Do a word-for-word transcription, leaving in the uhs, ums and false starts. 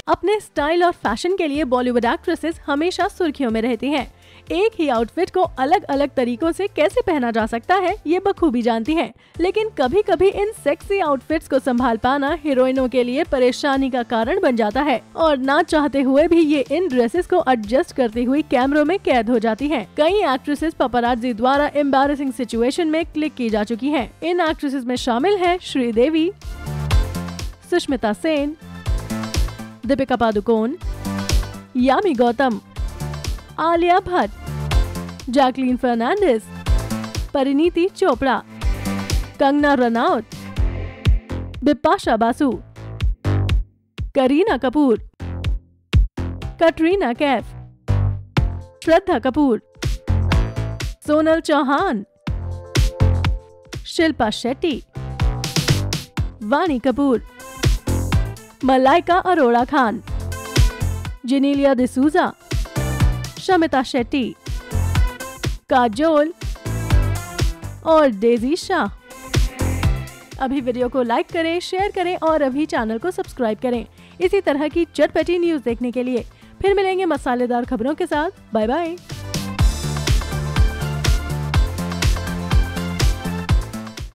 अपने स्टाइल और फैशन के लिए बॉलीवुड एक्ट्रेसेस हमेशा सुर्खियों में रहती हैं। एक ही आउटफिट को अलग अलग तरीकों से कैसे पहना जा सकता है ये बखूबी जानती हैं। लेकिन कभी कभी इन सेक्सी आउटफिट्स को संभाल पाना हीरोइनों के लिए परेशानी का कारण बन जाता है और ना चाहते हुए भी ये इन ड्रेसेस को एडजस्ट करती हुई कैमरों में कैद हो जाती हैं। कई एक्ट्रेसेस पपराज़ी द्वारा एम्बैरेसिंग सिचुएशन में क्लिक की जा चुकी हैं। इन एक्ट्रेसेस में शामिल है श्रीदेवी, सुष्मिता सेन, दीपिका पादुकोण, यामी गौतम, आलिया भट्ट, जैकलीन फर्नांडिस, परिणीति चोपड़ा, कंगना रनौत, बिपाशा बासु, करीना कपूर, कटरीना कैफ, श्रद्धा कपूर, सोनल चौहान, शिल्पा शेट्टी, वाणी कपूर, मलाइका अरोड़ा खान, जेनेलिया डिसूजा, शमिता शेट्टी, काजोल और डेजी शाह। अभी वीडियो को लाइक करें, शेयर करें और अभी चैनल को सब्सक्राइब करें इसी तरह की चटपटी न्यूज देखने के लिए। फिर मिलेंगे मसालेदार खबरों के साथ। Bye bye.